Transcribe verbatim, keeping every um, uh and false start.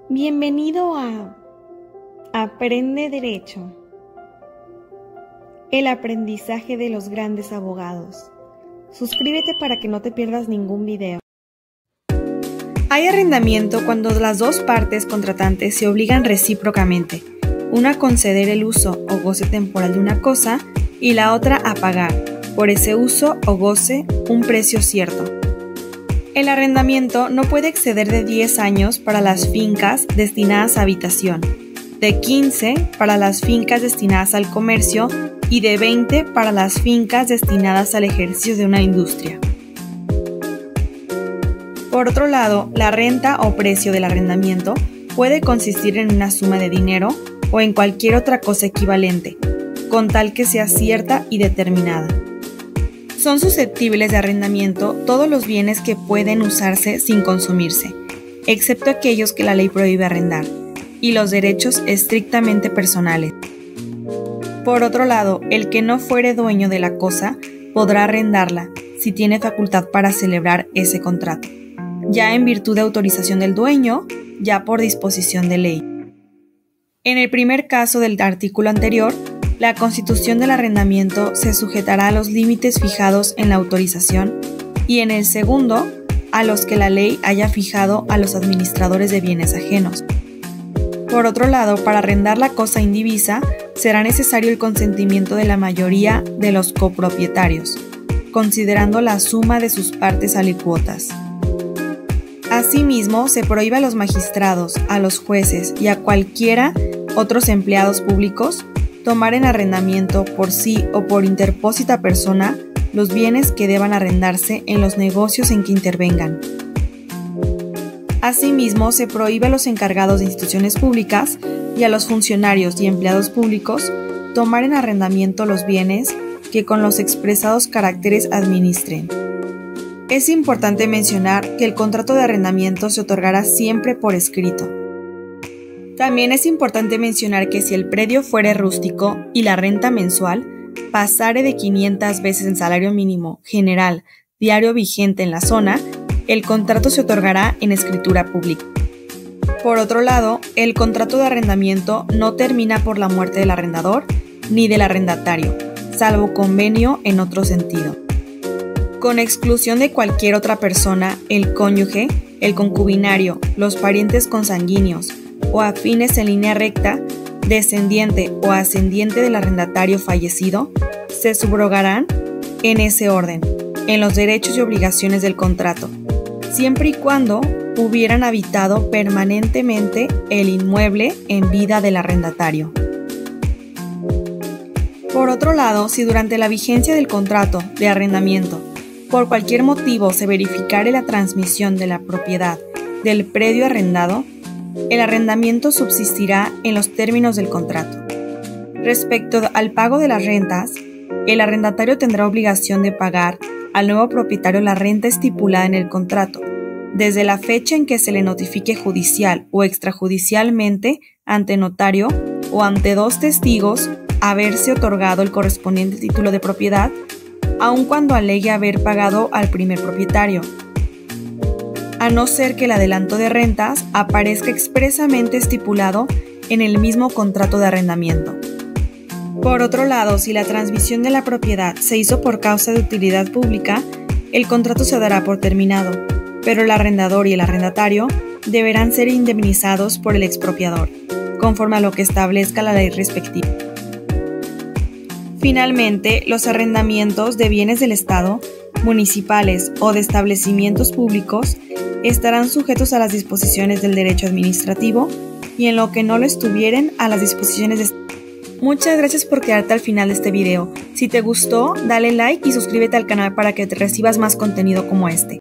Bienvenido a Aprende Derecho, el aprendizaje de los grandes abogados. Suscríbete para que no te pierdas ningún video. Hay arrendamiento cuando las dos partes contratantes se obligan recíprocamente, una a conceder el uso o goce temporal de una cosa y la otra a pagar, por ese uso o goce, un precio cierto. El arrendamiento no puede exceder de diez años para las fincas destinadas a habitación, de quince para las fincas destinadas al comercio y de veinte para las fincas destinadas al ejercicio de una industria. Por otro lado, la renta o precio del arrendamiento puede consistir en una suma de dinero o en cualquier otra cosa equivalente, con tal que sea cierta y determinada. Son susceptibles de arrendamiento todos los bienes que pueden usarse sin consumirse, excepto aquellos que la ley prohíbe arrendar, y los derechos estrictamente personales. Por otro lado, el que no fuere dueño de la cosa podrá arrendarla si tiene facultad para celebrar ese contrato, ya en virtud de autorización del dueño, ya por disposición de ley. En el primer caso del artículo anterior, la constitución del arrendamiento se sujetará a los límites fijados en la autorización y en el segundo, a los que la ley haya fijado a los administradores de bienes ajenos. Por otro lado, para arrendar la cosa indivisa, será necesario el consentimiento de la mayoría de los copropietarios, considerando la suma de sus partes alicuotas. Asimismo, se prohíbe a los magistrados, a los jueces y a cualquiera otros empleados públicos tomar en arrendamiento por sí o por interpósita persona los bienes que deban arrendarse en los negocios en que intervengan. Asimismo, se prohíbe a los encargados de instituciones públicas y a los funcionarios y empleados públicos tomar en arrendamiento los bienes que con los expresados caracteres administren. Es importante mencionar que el contrato de arrendamiento se otorgará siempre por escrito. También es importante mencionar que si el predio fuere rústico y la renta mensual pasare de quinientas veces el salario mínimo general diario vigente en la zona, el contrato se otorgará en escritura pública. Por otro lado, el contrato de arrendamiento no termina por la muerte del arrendador ni del arrendatario, salvo convenio en otro sentido. Con exclusión de cualquier otra persona, el cónyuge, el concubinario, los parientes consanguíneos, o afines en línea recta, descendiente o ascendiente del arrendatario fallecido, se subrogarán en ese orden, en los derechos y obligaciones del contrato, siempre y cuando hubieran habitado permanentemente el inmueble en vida del arrendatario. Por otro lado, si durante la vigencia del contrato de arrendamiento, por cualquier motivo se verificare la transmisión de la propiedad del predio arrendado, el arrendamiento subsistirá en los términos del contrato. Respecto al pago de las rentas, el arrendatario tendrá obligación de pagar al nuevo propietario la renta estipulada en el contrato, desde la fecha en que se le notifique judicial o extrajudicialmente ante notario o ante dos testigos haberse otorgado el correspondiente título de propiedad, aun cuando alegue haber pagado al primer propietario, a no ser que el adelanto de rentas aparezca expresamente estipulado en el mismo contrato de arrendamiento. Por otro lado, si la transmisión de la propiedad se hizo por causa de utilidad pública, el contrato se dará por terminado, pero el arrendador y el arrendatario deberán ser indemnizados por el expropiador, conforme a lo que establezca la ley respectiva. Finalmente, los arrendamientos de bienes del Estado, municipales o de establecimientos públicos estarán sujetos a las disposiciones del derecho administrativo y en lo que no lo estuvieren a las disposiciones de... Muchas gracias por quedarte al final de este video. Si te gustó, dale like y suscríbete al canal para que te recibas más contenido como este.